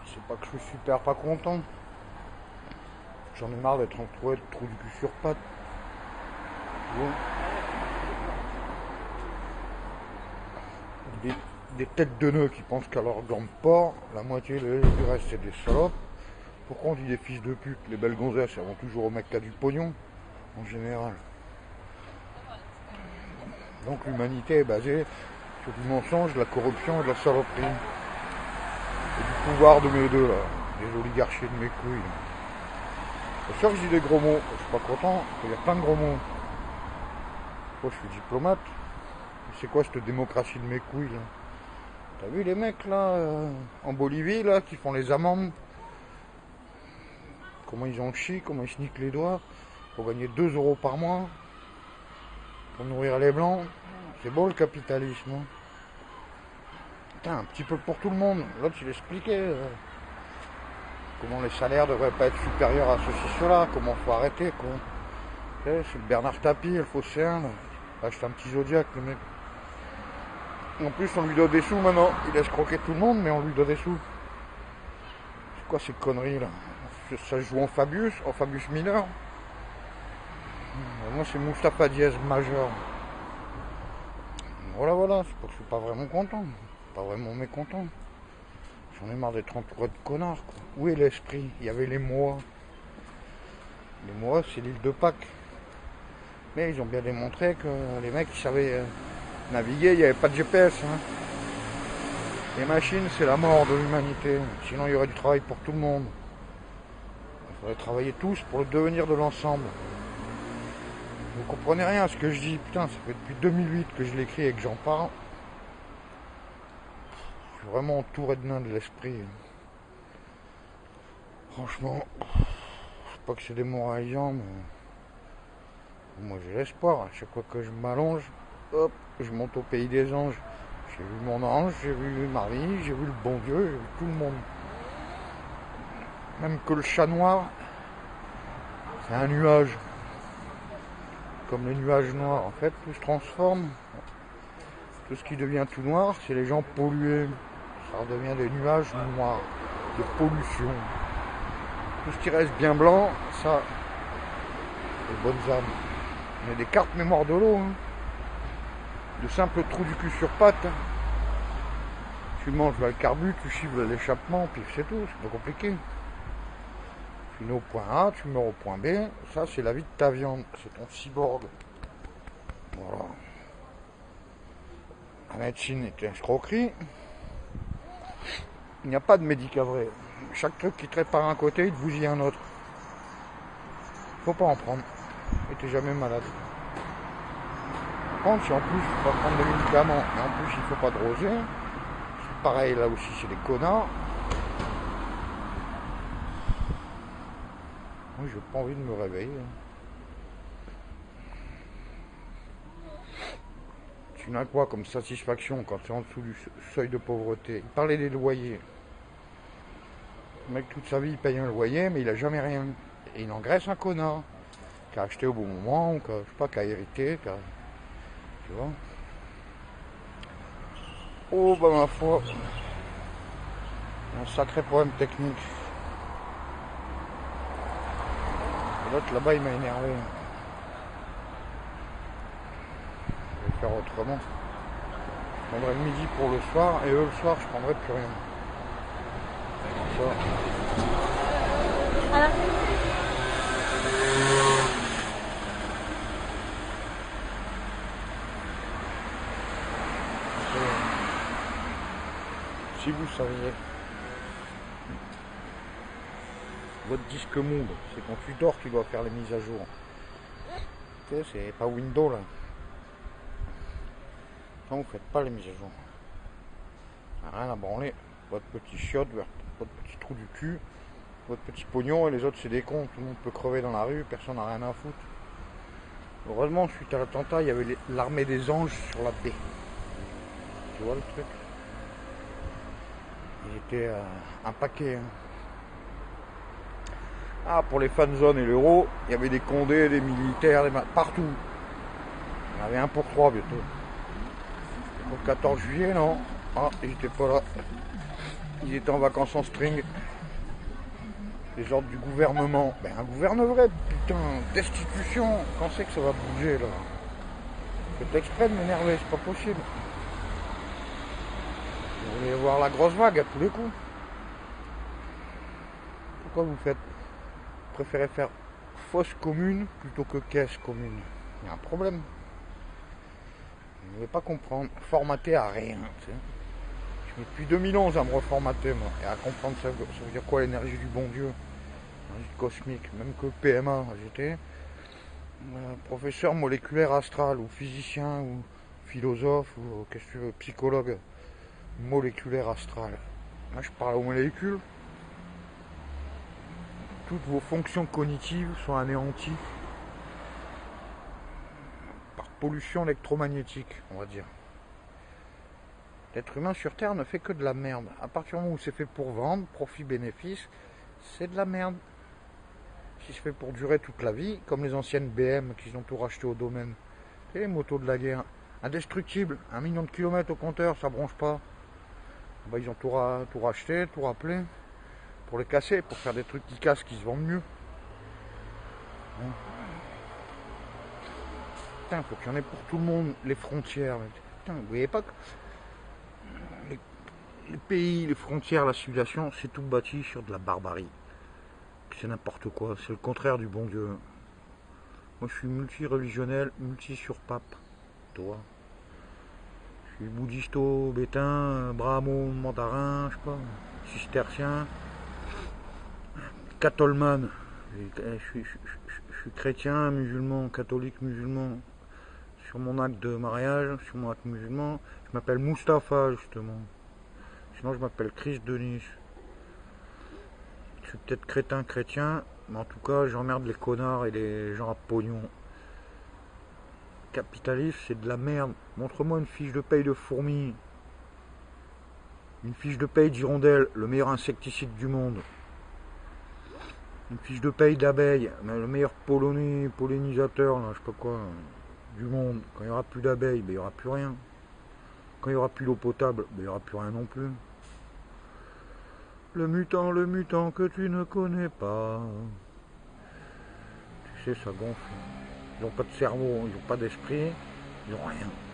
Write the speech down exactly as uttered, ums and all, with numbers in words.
C'est pas que je suis super pas content. J'en ai marre d'être entouré de trous du cul sur pattes. Tu vois, des, des têtes de nœuds qui pensent qu'à leur gants de porc, la moitié le- du reste c'est des salopes. Pourquoi on dit des fils de pute? Les belles gonzesses, elles vont toujours au mec qui a du pognon, en général. Donc l'humanité est basée sur du mensonge, de la corruption et de la saloperie. Et du pouvoir de mes deux là, des oligarchies de mes couilles. C'est sûr que je dis des gros mots, je suis pas content, il y a plein de gros mots. Moi je suis diplomate. C'est quoi cette démocratie de mes couilles là? T'as vu les mecs là, euh, en Bolivie là, qui font les amendes? Comment ils en chient, comment ils se niquent les doigts pour gagner deux euros par mois, pour nourrir les blancs. C'est beau le capitalisme. Hein. Putain, un petit peu pour tout le monde. L'autre il expliquait euh, comment les salaires devraient pas être supérieurs à ceci, cela, comment faut arrêter quoi. C'est le Bernard Tapie, le phocéen là. Achète un petit Zodiac le mec. En plus on lui donne des sous maintenant. Il laisse croquer tout le monde mais on lui donne des sous. C'est quoi ces conneries là? Ça se joue en Fabius, en Fabius mineur. Moi c'est Mustapha Diaz majeur. Voilà voilà, c'est pas que je suis pas vraiment content. Pas vraiment mécontent. J'en ai marre d'être entouré de connards quoi. Où est l'esprit? Il y avait les mois. Les mois c'est l'île de Pâques. Mais ils ont bien démontré que les mecs qui savaient euh, naviguer, il n'y avait pas de G P S. Hein. Les machines c'est la mort de l'humanité. Sinon il y aurait du travail pour tout le monde. Il faudrait travailler tous pour le devenir de l'ensemble. Vous comprenez rien à ce que je dis. Putain, ça fait depuis deux mille huit que je l'écris et que j'en parle. Je suis vraiment entouré de nains de l'esprit. Franchement, je sais pas que c'est démoralisant, mais moi j'ai l'espoir. À chaque fois que je m'allonge, hop, je monte au pays des anges. J'ai vu mon ange, j'ai vu Marie, j'ai vu le bon Dieu, j'ai vu tout le monde. Même que le chat noir, c'est un nuage. Comme les nuages noirs, en fait, tout se transforme. Tout ce qui devient tout noir, c'est les gens pollués. Ça redevient des nuages noirs, de pollution. Tout ce qui reste bien blanc, ça, les bonnes âmes. Il y a des cartes mémoire de l'eau, hein. De simples trous du cul sur pattes. Hein. Tu manges le carbu, tu chiffres l'échappement, puis c'est tout, c'est pas compliqué. Tu es au point A, tu meurs au point B, ça c'est la vie de ta viande, c'est ton cyborg. Voilà. La médecine est une escroquerie. Il n'y a pas de médicament vrai. Chaque truc qui traite par un côté, il te bousille un autre. Faut pas en prendre. Et t'es jamais malade. Par contre, si en plus il faut pas prendre des médicaments, et en plus il faut pas doser, c'est pareil là aussi, c'est des connards. Moi j'ai pas envie de me réveiller. Tu n'as quoi comme satisfaction quand tu es en dessous du seuil de pauvreté? Il parlait des loyers. Le mec toute sa vie il paye un loyer mais il a jamais rien. Et il engraisse un connard qui a acheté au bon moment, ou qui a, je sais pas, qui a hérité, qui a, tu vois. Oh bah ma foi, un sacré problème technique. L'autre là-bas il m'a énervé. Je vais faire autrement. Je prendrai le midi pour le soir et eux le soir je prendrai plus rien. Ça. Alors. Si vous saviez, votre disque monde, c'est quand tu dors qu'il doit faire les mises à jour. Tu sais, c'est pas Windows là. Non, vous faites pas les mises à jour. Rien à branler. Votre petit chiotte, votre petit trou du cul, votre petit pognon et les autres c'est des cons. Tout le monde peut crever dans la rue, personne n'a rien à foutre. Heureusement, suite à l'attentat, il y avait l'armée des anges sur la baie. Tu vois le truc? Il était euh, un paquet. Hein. Ah, pour les fan zones et l'euro, il y avait des condés, des militaires, des partout. Il y en avait un pour trois bientôt. Pour le quatorze juillet, non. Ah, j'étais pas là. qu'ils étaient en vacances en string. Les ordres du gouvernement. Ben un gouvernement vrai, putain, destitution. Quand c'est que ça va bouger là? Faites exprès de m'énerver, c'est pas possible. Vous voulez voir la grosse vague à tous les coups. Pourquoi vous faites vous préférez faire fosse commune plutôt que caisse commune? Il y a un problème. Vous ne voulez pas comprendre. Formater à rien. Tu sais. Je mets depuis deux mille onze à me reformater moi, et à comprendre ça, ça veut dire quoi l'énergie du bon Dieu, l'énergie cosmique, même que P M A, j'étais euh, professeur moléculaire astral, ou physicien, ou philosophe, ou qu'est-ce que tu veux, psychologue moléculaire astral. Moi je parle aux molécules. Toutes vos fonctions cognitives sont anéanties par pollution électromagnétique, on va dire. L'être humain sur Terre ne fait que de la merde. À partir du moment où c'est fait pour vendre, profit-bénéfice, c'est de la merde. Si c'est fait pour durer toute la vie, comme les anciennes B M qu'ils ont tout racheté au domaine. Et les motos de la guerre, indestructibles, un million de kilomètres au compteur, ça bronche pas. Ben, ils ont tout, ra tout racheté, tout rappelé, pour les casser, pour faire des trucs qui cassent, qui se vendent mieux. Hein. Putain, faut qu'il y en ait pour tout le monde, les frontières. Putain, vous voyez pas que... Les, les pays, les frontières, la civilisation, c'est tout bâti sur de la barbarie. C'est n'importe quoi, c'est le contraire du bon Dieu. Moi je suis multi-religionnel, multi-sur-pape. Toi. Je suis bouddhisto, bétain, brahmo, mandarin, je sais pas, cistercien, catholman. Je suis, je, je, je suis chrétien, musulman, catholique, musulman. Sur mon acte de mariage, sur mon acte musulman, je m'appelle Mustapha justement. Sinon je m'appelle Christ Denis. Je suis peut-être crétin chrétien, mais en tout cas j'emmerde les connards et les gens à pognon. Capitalisme c'est de la merde. Montre-moi une fiche de paye de fourmis. Une fiche de paye d'hirondelle, le meilleur insecticide du monde. Une fiche de paye d'abeilles, le meilleur polonais, pollinisateur, là, je sais pas quoi, du monde. Quand il n'y aura plus d'abeilles, ben, il n'y aura plus rien. Quand il n'y aura plus d'eau potable, ben, il n'y aura plus rien non plus. Le mutant, le mutant que tu ne connais pas. Tu sais, ça gonfle. Ils n'ont pas de cerveau, ils n'ont pas d'esprit, ils n'ont rien.